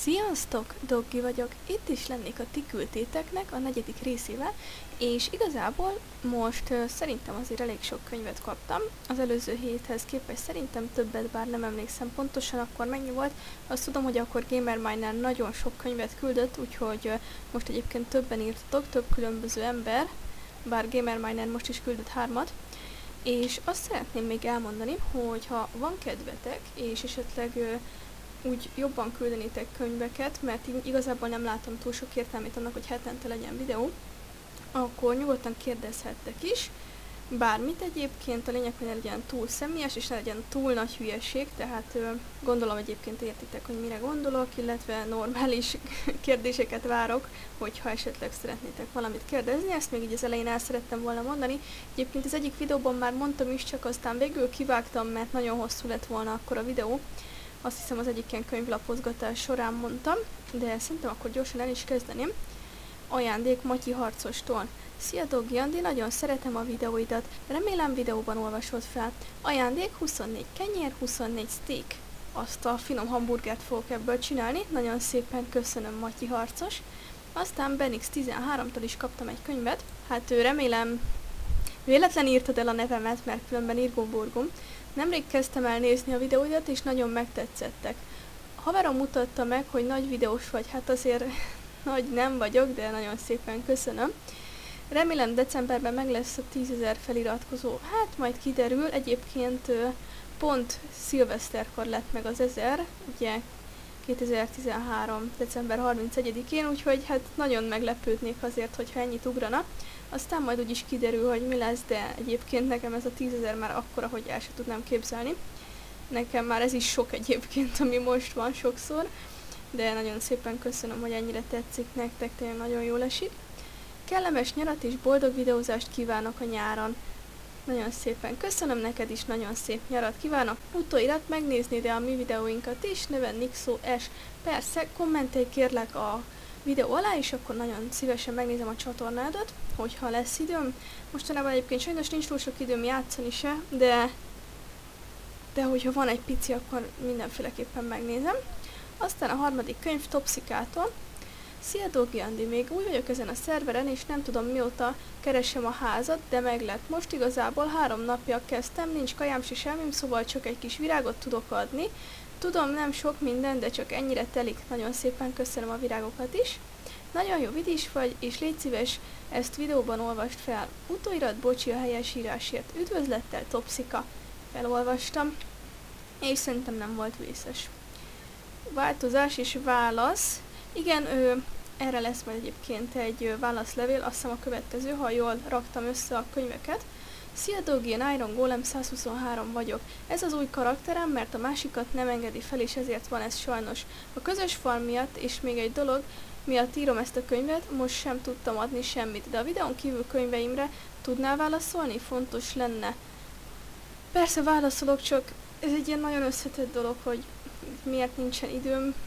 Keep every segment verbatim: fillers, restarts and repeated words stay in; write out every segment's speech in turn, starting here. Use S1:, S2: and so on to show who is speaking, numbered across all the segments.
S1: Sziasztok! Doggi vagyok, itt is lennék a ti küldtéteknek a negyedik részével, és igazából most uh, szerintem azért elég sok könyvet kaptam. Az előző héthez képest szerintem többet, bár nem emlékszem pontosan akkor mennyi volt. Azt tudom, hogy akkor GamerMiner nagyon sok könyvet küldött, úgyhogy uh, most egyébként többen írtatok, több különböző ember, bár GamerMiner most is küldött hármat. És azt szeretném még elmondani, hogy ha van kedvetek, és esetleg uh, úgy jobban küldenétek könyveket, mert igazából nem látom túl sok értelmét annak, hogy hetente legyen videó, akkor nyugodtan kérdezhettek is. Bármit egyébként, a lényeg, hogy ne legyen túl személyes, és ne legyen túl nagy hülyeség, tehát ö, gondolom egyébként értitek, hogy mire gondolok, illetve normális kérdéseket várok, hogyha esetleg szeretnétek valamit kérdezni, ezt még így az elején el szerettem volna mondani. Egyébként az egyik videóban már mondtam is, csak aztán végül kivágtam, mert nagyon hosszú lett volna akkor a videó. Azt hiszem az egyik ilyen könyvlapozgatás során mondtam, de szerintem akkor gyorsan el is kezdeném. Ajándék Matyi Harcostól. Szia Doggi Andi, nagyon szeretem a videóidat, remélem videóban olvasod fel. Ajándék huszonnégy kenyér, huszonnégy steak. Azt a finom hamburgert fogok ebből csinálni, nagyon szépen köszönöm Matyi Harcos. Aztán Benix tizenháromtól is kaptam egy könyvet, hát ő remélem véletlen írtad el a nevemet, mert különben Irgum-burgum. Nemrég kezdtem el nézni a videóidat, és nagyon megtetszettek. Haverom mutatta meg, hogy nagy videós vagy, hát azért nagy nem vagyok, de nagyon szépen köszönöm. Remélem decemberben meg lesz a tízezer feliratkozó, hát majd kiderül, egyébként pont szilveszterkor lett meg az ezer, ugye kétezer-tizenhárom. december harmincegyedikén, úgyhogy hát nagyon meglepődnék azért, hogyha ennyit ugrana. Aztán majd úgyis kiderül, hogy mi lesz, de egyébként nekem ez a tízezer már akkora, hogy el sem tudnám képzelni. Nekem már ez is sok egyébként, ami most van sokszor, de nagyon szépen köszönöm, hogy ennyire tetszik nektek, tényleg nagyon jól esik. Kellemes nyarat és boldog videózást kívánok a nyáron. Nagyon szépen köszönöm, neked is nagyon szép nyarat kívánok. Utóirat megnézni ide a mi videóinkat is, neve Nixo S. Persze, kommentelj kérlek a videó alá, és akkor nagyon szívesen megnézem a csatornádat, hogyha lesz időm. Mostanában egyébként sajnos nincs túl sok időm játszani se, de, de hogyha van egy pici, akkor mindenféleképpen megnézem. Aztán a harmadik könyv Topszikától. Szia Doggi Andi, még úgy vagyok ezen a szerveren, és nem tudom mióta keresem a házat, de meg lett. Most igazából három napja kezdtem, nincs kajám se semmim, szóval csak egy kis virágot tudok adni. Tudom, nem sok minden, de csak ennyire telik. Nagyon szépen köszönöm a virágokat is. Nagyon jó vidis vagy, és légy szíves, ezt videóban olvast fel. Utóirat, bocsi a helyes írásért. Üdvözlettel, Topszika. Felolvastam, és szerintem nem volt vészes. Változás és válasz. Igen, ő, erre lesz majd egyébként egy válaszlevél, azt hiszem a következő, ha jól raktam össze a könyveket. Szia Doggi, én Iron Golem százhuszonhárom vagyok. Ez az új karakterem, mert a másikat nem engedi fel, és ezért van ez sajnos. A közös farm miatt, és még egy dolog miatt írom ezt a könyvet, most sem tudtam adni semmit, de a videón kívül könyveimre tudnál válaszolni? Fontos lenne. Persze válaszolok, csak ez egy ilyen nagyon összetett dolog, hogy miért nincsen időm.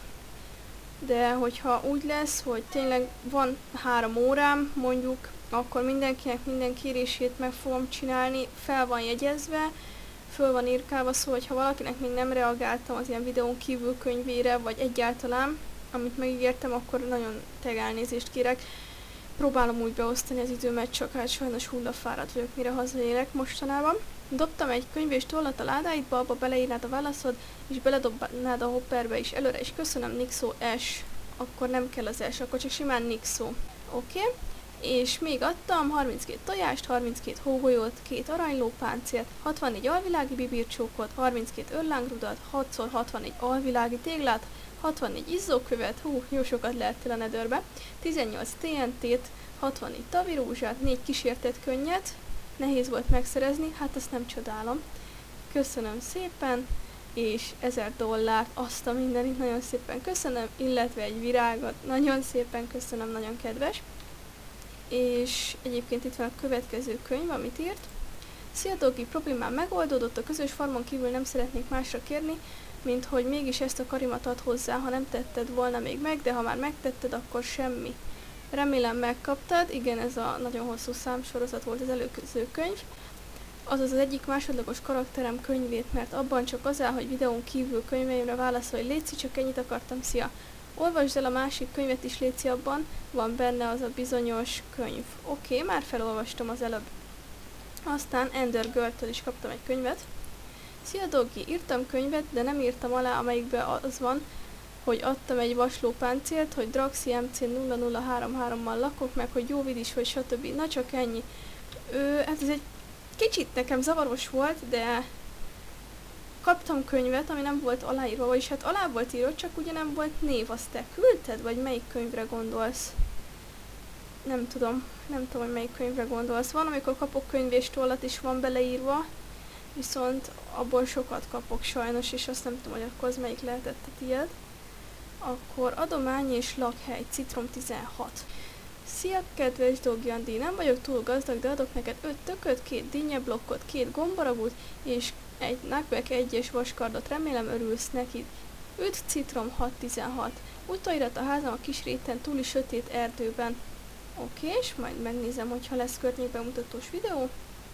S1: De hogyha úgy lesz, hogy tényleg van három órám, mondjuk, akkor mindenkinek minden kérését meg fogom csinálni, fel van jegyezve, föl van írkálva, szóval ha valakinek még nem reagáltam az ilyen videón kívül könyvére, vagy egyáltalán, amit megígértem, akkor nagyon teg elnézést kérek. Próbálom úgy beosztani az időmet, csak hát sajnos hullafáradt vagyok, mire hazaérek mostanában. Dobtam egy könyv és tollat a ládáidba, abba beleírnád a válaszod, és beledobnád a hopperbe is előre, és köszönöm Nixo S. Akkor nem kell az S, akkor csak simán Nixo. Oké. Okay. És még adtam harminckét tojást, harminckét hógolyót, két aranylópáncélt, hatvannégy alvilági bibircsókot, harminckét örlángrudat, hatszor hatvannégy alvilági téglát, hatvannégy izzókövet, hú, jó sokat lehettél a nedörbe, tizennyolc té en té-t, hatvannégy tavirózsát, négy kísértett könnyet, nehéz volt megszerezni, hát azt nem csodálom. Köszönöm szépen, és ezer dollárt, azt a mindenit nagyon szépen köszönöm, illetve egy virágot, nagyon szépen köszönöm, nagyon kedves. És egyébként itt van a következő könyv, amit írt. Szia Doggi, problémám megoldódott, a közös farmon kívül nem szeretnék másra kérni, mint hogy mégis ezt a karimat ad hozzá, ha nem tetted volna még meg, de ha már megtetted, akkor semmi. Remélem megkaptad, igen, ez a nagyon hosszú számsorozat volt az előző könyv. Azaz az egyik másodlagos karakterem könyvét, mert abban csak az áll, hogy videón kívül könyveimre válaszolj, létszik, csak ennyit akartam, szia. Olvasd el a másik könyvet is, léci, abban van benne az a bizonyos könyv. Oké, okay, már felolvastam az előbb. Aztán Ender Girl-től is kaptam egy könyvet. Szia Doggi, írtam könyvet, de nem írtam alá, amelyikben az van, hogy adtam egy vaslópáncélt, hogy Draxi em cé nulla nulla három hárommal lakok, meg hogy jó vidis, vagy stb. Na csak ennyi. Ö, hát ez egy kicsit nekem zavaros volt, de kaptam könyvet, ami nem volt aláírva, vagyis hát alá volt írva, csak ugye nem volt név. Azt te küldted, vagy melyik könyvre gondolsz? Nem tudom, nem tudom, hogy melyik könyvre gondolsz. Van, amikor kapok könyvéstollat, és van beleírva, viszont abból sokat kapok sajnos, és azt nem tudom, hogy akkor az melyik lehetett a tiéd. Akkor adomány és lakhely, Citrom tizenhat. Szia, kedves Doggi Andi, nem vagyok túl gazdag, de adok neked öt tököt, két dinnyeblokkot, két gombaragút, és egy Knockback egyes vaskardot, remélem örülsz neki. Üdv Citrom hat tizenhat. Utóirat a házam a kis réten túli sötét erdőben. Oké, és majd megnézem, hogyha lesz környékbemutatós videó.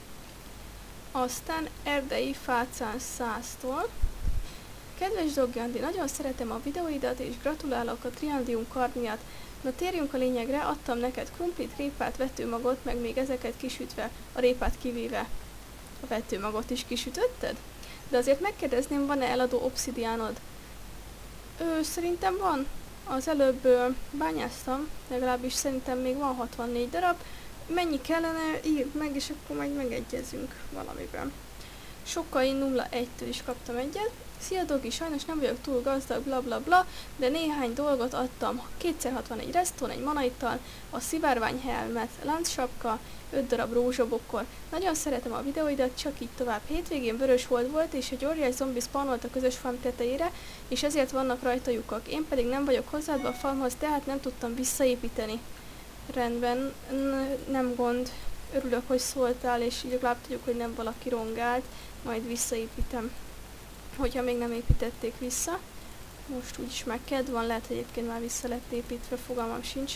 S1: Aztán Erdei Fácán száztól. Kedves Doggi Andi, nagyon szeretem a videóidat, és gratulálok a Triandium kard miatt. Na térjünk a lényegre, adtam neked krumplit, répát, vetőmagot, meg még ezeket kisütve, a répát kivéve. A vetőmagot is kisütötted? De azért megkérdezném, van-e eladó obszidiánod? Ő, szerintem van. Az előbb ö, bányáztam, legalábbis szerintem még van hatvannégy darab. Mennyi kellene, írd meg, és akkor majd megegyezünk valamiben. Sokai nulla egytől is kaptam egyet. Szia Dogi, sajnos nem vagyok túl gazdag, bla bla bla, de néhány dolgot adtam. kétszer hatvanegy resztón, egy manaittal, a szivárványhelmet, láncsapka, öt darab rózsabokkor. Nagyon szeretem a videóidat, csak így tovább. Hétvégén vörös hold volt, és egy óriás zombi spawnolt a közös farm tetejére, és ezért vannak rajta lyukak. Én pedig nem vagyok hozzáadva a farmhoz, tehát nem tudtam visszaépíteni. Rendben, nem gond. Örülök, hogy szóltál, és így legalább tudjuk, hogy nem valaki rongált, majd visszaépítem. Hogyha még nem építették vissza. Most úgyis meg kedv van, lehet, hogy egyébként már vissza lett építve, fogalmam sincs.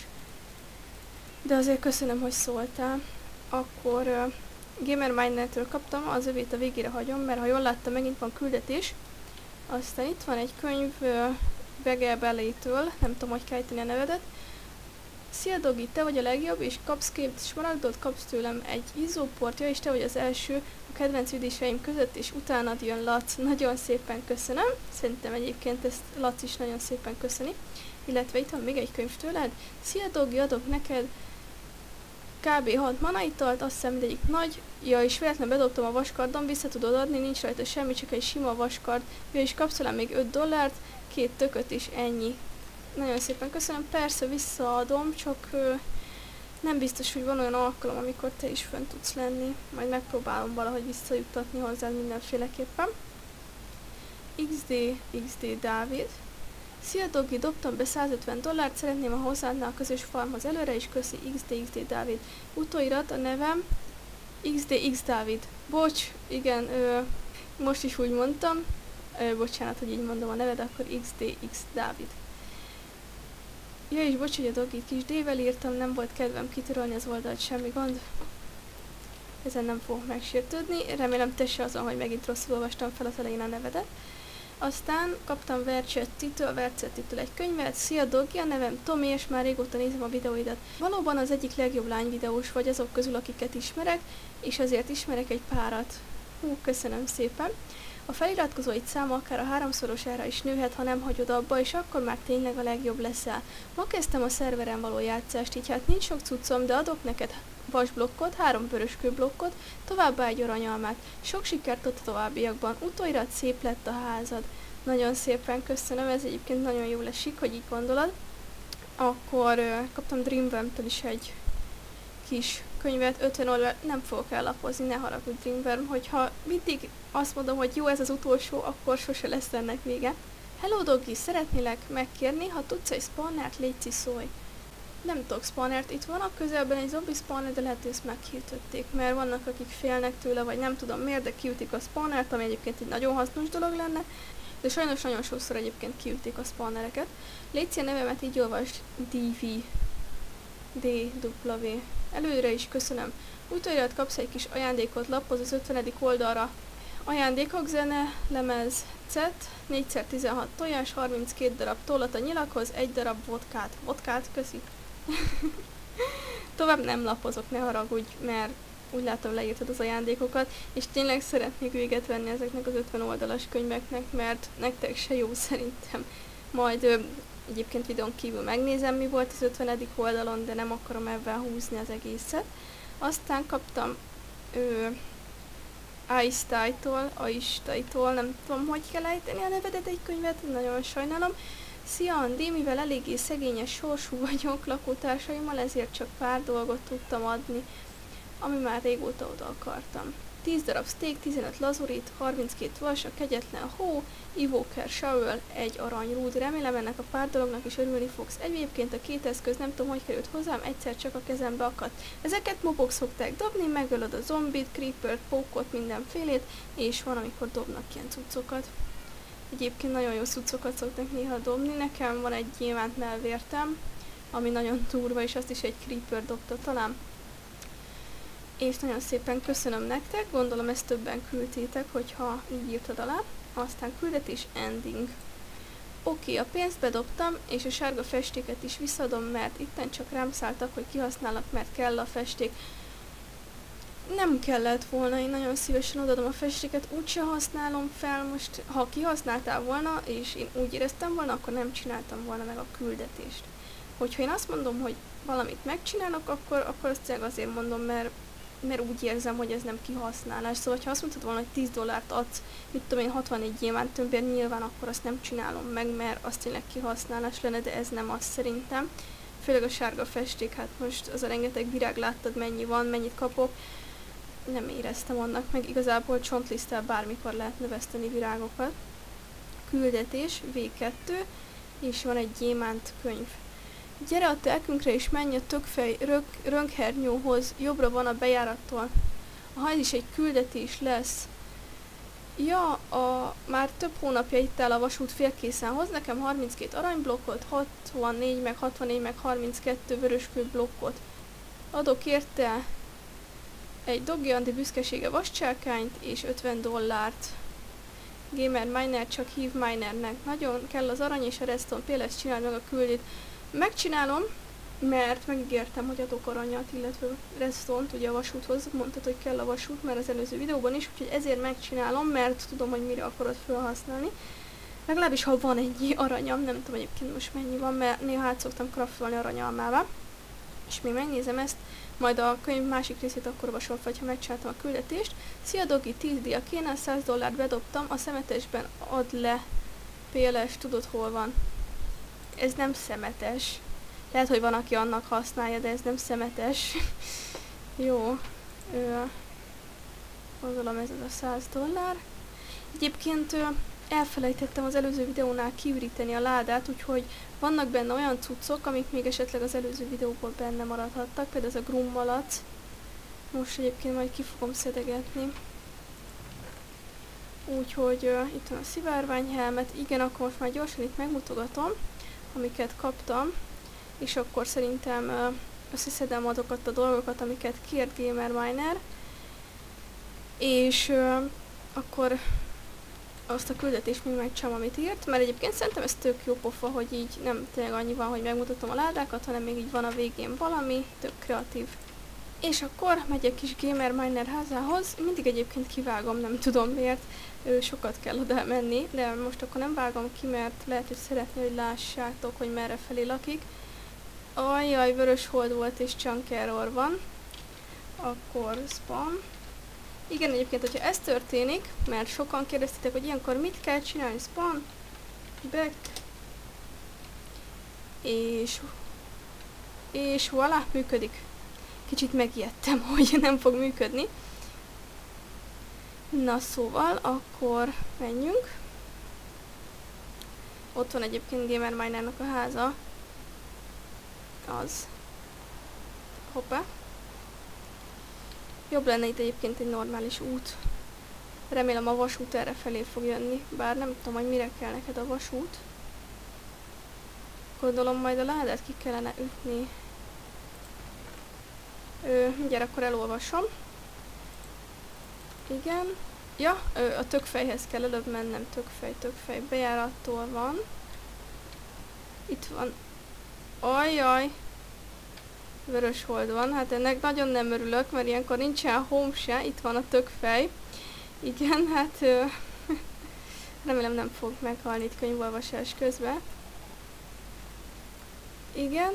S1: De azért köszönöm, hogy szóltál. Akkor uh, GamerMiner-től kaptam, az övét a végére hagyom, mert ha jól láttam, megint van küldetés. Aztán itt van egy könyv uh, Begel Bellétől, nem tudom, hogy kell ejteni a nevedet. Szia Dogi, te vagy a legjobb, és kapsz két smaragdot, kapsz tőlem egy izzóportja, és te vagy az első a kedvenc vidéseim között, és utánad jön Lac. Nagyon szépen köszönöm. Szerintem egyébként ezt Lac is nagyon szépen köszöni. Illetve itt van még egy könyv tőled. Szia Dogi, adok neked kb. hat manaitalt, azt hiszem mindegyik nagy. Ja, és véletlenül bedobtam a vaskardon, vissza tudod adni, nincs rajta semmi, csak egy sima vaskard. Ja, és kapsz tőlem még öt dollárt, két tököt és ennyi. Nagyon szépen köszönöm, persze visszaadom, csak ö, nem biztos, hogy van olyan alkalom, amikor te is fönn tudsz lenni. Majd megpróbálom valahogy visszajuttatni hozzád mindenféleképpen. iksz dé, iksz dé Dávid. Szia Dogi, dobtam be százötven dollárt, szeretném, ha hozzáadná a közös farmhoz előre, és köszi iksz dé, iksz dé Dávid. Utóirat a nevem iksz dé iksz Dávid. Bocs, igen, ö, most is úgy mondtam. Ö, bocsánat, hogy így mondom a neved, akkor iksz dé iksz Dávid. Ja, és bocs, hogy a Dogit kis D-vel írtam, nem volt kedvem kitörölni az oldalt, semmi gond. Ezen nem fogok megsértődni, remélem te se azon, hogy megint rosszul olvastam fel az elején a nevedet. Aztán kaptam Vercettitől, Vercettitől egy könyvet. Szia Dogi, a nevem Tomi, és már régóta nézem a videóidat. Valóban az egyik legjobb lányvideós vagy azok közül, akiket ismerek, és azért ismerek egy párat. Hú, köszönöm szépen. A feliratkozóid száma akár a háromszorosára is nőhet, ha nem hagyod abba, és akkor már tényleg a legjobb leszel. Ma kezdtem a szerveren való játszást, így hát nincs sok cuccom, de adok neked vasblokkot, három vöröskőblokkot, továbbá egy aranyalmát. Sok sikert ott a továbbiakban, utóirat szép lett a házad. Nagyon szépen köszönöm, ez egyébként nagyon jól esik, hogy így gondolod. Akkor uh, kaptam Dreamworm-től is egy kis könyvet, ötven oldal, nem fogok ellapozni, ne haragudj Dreamworm, hogyha mindig azt mondom, hogy jó, ez az utolsó, akkor sose lesz ennek vége. Hello Doggy, szeretnélek megkérni, ha tudsz egy spawnert, légy szólj. Nem tudok spawnert, itt van a közelben egy zombi spawner, de lehet, hogy ezt megkiütötték, mert vannak, akik félnek tőle, vagy nem tudom miért, de kiütik a spawnert, ami egyébként egy nagyon hasznos dolog lenne, de sajnos nagyon sokszor egyébként kiütik a spawnereket. Légy a nevemet így olvasd, dé vé, dé dupla vé. Előre is köszönöm. Utóirat kapsz egy kis ajándékot, lappoz az ötvenedik oldalra. Ajándékok, zene, lemez, cet, négy szer tizenhat tojás, harminckét darab tollat a nyilakhoz, egy darab vodkát. Vodkát, köszi. Tovább nem lapozok, ne haragudj, mert úgy látom leírtad az ajándékokat, és tényleg szeretnék véget venni ezeknek az ötven oldalas könyveknek, mert nektek se jó szerintem. Majd ö, egyébként videón kívül megnézem, mi volt az ötvenedik oldalon, de nem akarom ebben húzni az egészet. Aztán kaptam ö, Ice Title, Ice Title, nem tudom, hogy kell ejteni a nevedet egy könyvet, nagyon sajnálom. Szia Andi, mivel eléggé szegényes sorsú vagyok lakótársaimmal, ezért csak pár dolgot tudtam adni, ami már régóta oda akartam. tíz darab steak, tizenöt lazurit, harminckét vas, a kegyetlen hó, Evoker Shovel, egy aranyrúd. Remélem ennek a pár dolognak is örülni fogsz. Egyébként a két eszköz nem tudom, hogy került hozzám, egyszer csak a kezembe akadt. Ezeket mobok szokták dobni, megölöd a zombit, creepert, pókot, mindenfélét, és van, amikor dobnak ilyen cuccokat. Egyébként nagyon jó cuccokat szoktak néha dobni. Nekem van egy gyémánt melvértem, ami nagyon durva, és azt is egy creeper dobta talán. És nagyon szépen köszönöm nektek, gondolom ezt többen küldtétek, hogyha így írtad alá. Aztán küldetés ending. Oké, a pénzt bedobtam, és a sárga festéket is visszadom, mert itten csak rám szálltak, hogy kihasználnak, mert kell a festék. Nem kellett volna, én nagyon szívesen odadom a festéket, úgyse használom fel, most ha kihasználtál volna, és én úgy éreztem volna, akkor nem csináltam volna meg a küldetést. Hogyha én azt mondom, hogy valamit megcsinálok, akkor, akkor azt tényleg azért mondom, mert mert úgy érzem, hogy ez nem kihasználás. Szóval, ha azt mondtad volna, hogy tíz dollárt adsz, mit tudom én, hatvannégy gyémánt tömbért, nyilván akkor azt nem csinálom meg, mert az tényleg kihasználás lenne, de ez nem az szerintem. Főleg a sárga festék, hát most az a rengeteg virág, láttad mennyi van, mennyit kapok. Nem éreztem annak, meg igazából csontliszttel bármikor lehet növeszteni virágokat. Küldetés, vé kettő, és van egy gyémánt könyv. Gyere a telkünkre és menj a tökfej rönkhernyóhoz, jobbra van a bejárattól. Aha, ez is egy küldetés lesz. Ja, a, már több hónapja itt áll a vasút félkészen hoz nekem harminckét aranyblokkot, hatvannégy meg hatvannégy meg harminckettő vöröskő blokkot. Adok érte egy Doggy Andi büszkesége vascsákányt és ötven dollárt. Gamer Miner, csak hív Minernek. Nagyon kell az arany és a redstone, például csináld meg a küldét. Megcsinálom, mert megígértem, hogy adok aranyat, illetve redstone-t ugye a vasúthoz, mondtad, hogy kell a vasút, mert az előző videóban is, úgyhogy ezért megcsinálom, mert tudom, hogy mire akarod felhasználni. Legalábbis, ha van egy aranyam, nem tudom egyébként most mennyi van, mert néha át szoktam craftolni aranyalmával. És még megnézem ezt, majd a könyv másik részét akkor olvasom fel, ha megcsináltam a küldetést. Szia Dogi, tíz dia kéne, száz dollárt bedobtam, a szemetesben add le, péles, tudod hol van. Ez nem szemetes. Lehet, hogy van, aki annak használja, de ez nem szemetes. Jó. Ö, gondolom ez az a száz dollár. Egyébként ö, elfelejtettem az előző videónál kiüríteni a ládát, úgyhogy vannak benne olyan cuccok, amik még esetleg az előző videóból benne maradhattak, például ez a grummalac. Most egyébként majd ki fogom szedegetni. Úgyhogy ö, itt van a szivárványhelmet. Igen, akkor most már gyorsan itt megmutogatom, amiket kaptam, és akkor szerintem ö, összeszedem azokat a dolgokat, amiket kért Gamer Miner, és ö, akkor azt a küldetést még megcsinálom, amit írt, mert egyébként szerintem ez tök jó pofa, hogy így nem tényleg annyi van, hogy megmutatom a ládákat, hanem még így van a végén valami, tök kreatív. És akkor megyek kis Gamer Miner házához, mindig egyébként kivágom, nem tudom miért, ő, sokat kell oda menni, de most akkor nem vágom ki, mert lehet, hogy szeretné, hogy lássátok, hogy merre felé lakik. Ajjaj, vörös hold volt és chunk error van. Akkor spam. Igen, egyébként, hogyha ez történik, mert sokan kérdeztétek, hogy ilyenkor mit kell csinálni, spam, back, és, és voilà, működik. Kicsit megijedtem, hogy nem fog működni. Na szóval, akkor menjünk. Ott van egyébként Gamer Minernak a háza. Az. Hoppá. Jobb lenne itt egyébként egy normális út. Remélem a vasút erre felé fog jönni, bár nem tudom, hogy mire kell neked a vasút. Gondolom majd a ládát ki kellene ütni. Ö, mindjárt akkor elolvasom. Igen. Ja, a tökfejhez kell előbb mennem, tökfej, tökfej, bejárattól van. Itt van. Ajjaj! Vörös hold van, hát ennek nagyon nem örülök, mert ilyenkor nincsen home se, itt van a tökfej. Igen, hát ö, remélem nem fog meghalni itt könyvolvasás közben. Igen.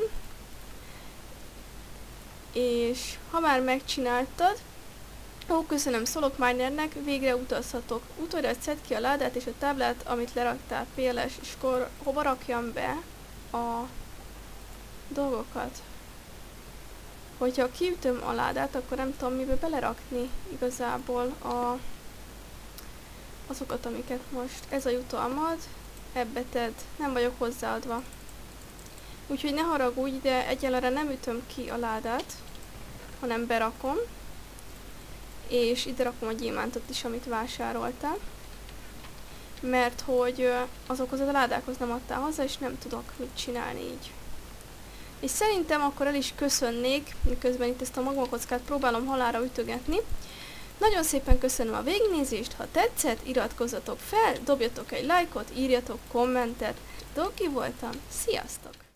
S1: És ha már megcsináltad, ó, köszönöm Szolok Minernek, végre utazhatok. Utódra szedd ki a ládát és a táblát, amit leraktál, pé el es, és akkor hova rakjam be a dolgokat? Hogyha kiütöm a ládát, akkor nem tudom mibe belerakni igazából a, azokat, amiket most. Ez a jutalmad, ebbe tedd, nem vagyok hozzáadva. Úgyhogy ne haragudj, de egyelőre nem ütöm ki a ládát, hanem berakom. És ide rakom a gyémántot is, amit vásároltál. Mert hogy azokhoz a ládákhoz nem adtál hozzá, és nem tudok mit csinálni így. És szerintem akkor el is köszönnék, miközben itt ezt a magmakockát próbálom halálra ütögetni. Nagyon szépen köszönöm a végignézést, ha tetszett, iratkozzatok fel, dobjatok egy lájkot, írjatok kommentet. Doki voltam, sziasztok!